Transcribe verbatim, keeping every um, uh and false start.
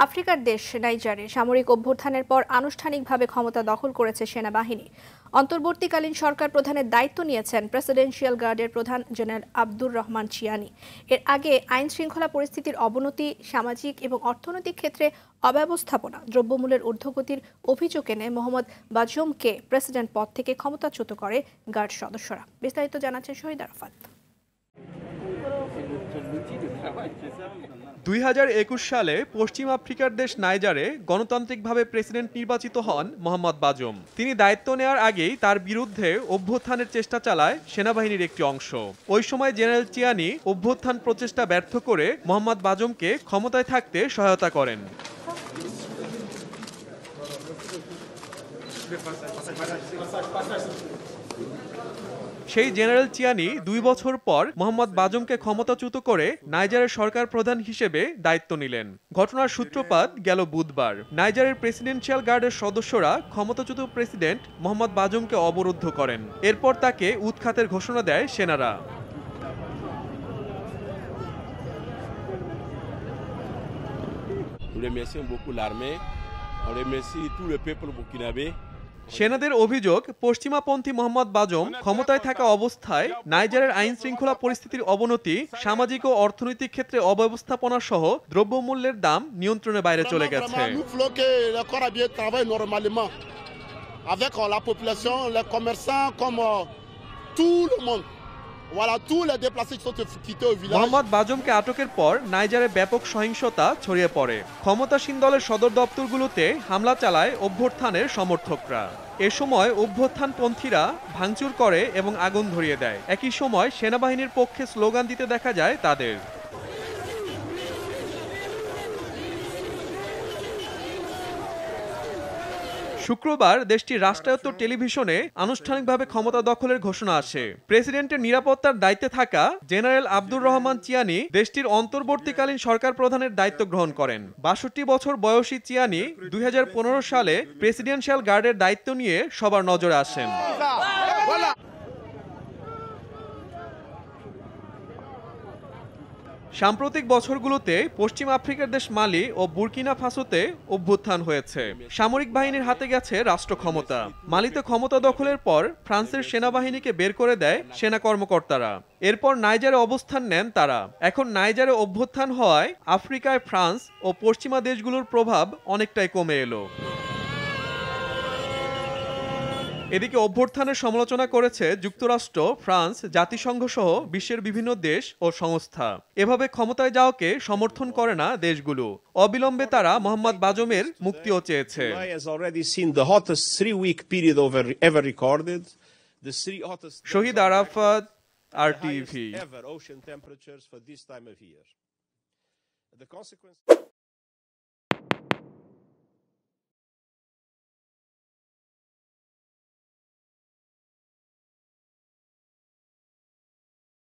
আফ্রিকার দেশ নাইজারে সামরিক অভ্যুত্থানের পর আনুষ্ঠানিকভাবে ক্ষমতা দখল করেছে সেনাবাহিনী। অন্তর্বর্তীকালীন সরকার প্রধানের দায়িত্ব নিয়েছেন প্রেসিডেন্সিয়াল গার্ডের প্রধান জেনারেল আব্দুর রহমান চিয়ানি। এর আগে আইন শৃঙ্খলা পরিস্থিতির অবনতি, সামাজিক এবং অর্থনৈতিক ক্ষেত্রে অব্যবস্থাপনা, দ্রব্যমূল্যের ঊর্ধ্বগতির অভিযোগ এনে মোহাম্মদ বাজুমকে প্রেসিডেন্ট পদ থেকে ক্ষমতাচ্যুত করে গার্ড সদস্যরা। বিস্তারিত জানাচ্ছেন শহীদ আরাফাত। দুই হাজার একুশ সালে পশ্চিম আফ্রিকার দেশ নাইজারে গণতান্ত্রিকভাবে প্রেসিডেন্ট নির্বাচিত হন মোহাম্মদ বাজুম। তিনি দায়িত্ব নেওয়ার আগেই তার বিরুদ্ধে অভ্যুত্থানের চেষ্টা চালায় সেনাবাহিনীর একটি অংশ। ওই সময় জেনারেল চিয়ানি অভ্যুত্থান প্রচেষ্টা ব্যর্থ করে মোহাম্মদ বাজুমকে ক্ষমতায় থাকতে সহায়তা করেন। সেই জেনারেল চিয়ানি দুই বছর পর মোহাম্মদ বাজুমকে ক্ষমতাচ্যুত করে নাইজারের সরকার প্রধান হিসেবে দায়িত্ব নিলেন। ঘটনার সূত্রপাত গেল বুধবার। নাইজারের প্রেসিডেন্সিয়াল গার্ডের সদস্যরা ক্ষমতাচ্যুত প্রেসিডেন্ট মোহাম্মদ বাজুমকে অবরুদ্ধ করেন। এরপর তাকে উৎখাতের ঘোষণা দেয় সেনারা। সেনাদের অভিযোগ, পশ্চিমাপন্থী মোহাম্মদ বাজুম ক্ষমতায় থাকা অবস্থায় নাইজারের আইন শৃঙ্খলা পরিস্থিতির অবনতি, সামাজিক ও অর্থনৈতিক ক্ষেত্রে অব্যবস্থাপনা সহ দ্রব্যমূল্যের দাম নিয়ন্ত্রণের বাইরে চলে গেছে। মোহাম্মদ বাজুমকে আটকের পর নাইজারে ব্যাপক সহিংসতা ছড়িয়ে পড়ে। ক্ষমতাসীন দলের সদর দপ্তরগুলোতে হামলা চালায় অভ্যুত্থানের সমর্থকরা। এ সময় অভ্যুত্থানপন্থীরা ভাঙচুর করে এবং আগুন ধরিয়ে দেয়। একই সময় সেনাবাহিনীর পক্ষে স্লোগান দিতে দেখা যায় তাদের। শুক্রবার দেশটির রাষ্ট্রায়ত্ত টেলিভিশনে আনুষ্ঠানিকভাবে ক্ষমতা দখলের ঘোষণা আসে। প্রেসিডেন্টের নিরাপত্তার দায়িত্বে থাকা জেনারেল আব্দুর রহমান চিয়ানি দেশটির অন্তর্বর্তীকালীন সরকার প্রধানের দায়িত্ব গ্রহণ করেন। বাষট্টি বছর বয়সী চিয়ানি দুই হাজার পনেরো সালে প্রেসিডেন্সিয়াল গার্ডের দায়িত্ব নিয়ে সবার নজরে আসেন। সাম্প্রতিক বছরগুলোতে পশ্চিম আফ্রিকার দেশ মালি ও বুর্কিনা ফাসোতে অভ্যুত্থান হয়েছে। সামরিক বাহিনীর হাতে গেছে রাষ্ট্র ক্ষমতা। মালিতে ক্ষমতা দখলের পর ফ্রান্সের সেনাবাহিনীকে বের করে দেয় সেনা কর্মকর্তারা। এরপর নাইজারে অবস্থান নেন তারা। এখন নাইজারে অভ্যুত্থান হওয়ায় আফ্রিকায় ফ্রান্স ও পশ্চিমা দেশগুলোর প্রভাব অনেকটাই কমে এলো। এদিকে অভ্যুত্থানের সমালোচনা করেছে যুক্তরাষ্ট্র, ফ্রান্স, জাতিসংঘ সহ বিশ্বের বিভিন্ন দেশ ও সংস্থা। এভাবে ক্ষমতায় যাওয়াকে সমর্থন করে না দেশগুলো। অবিলম্বে তারা মোহাম্মদ বাজুমের মুক্তিও চেয়েছে। শহীদ আরাফাত, আর টিভি।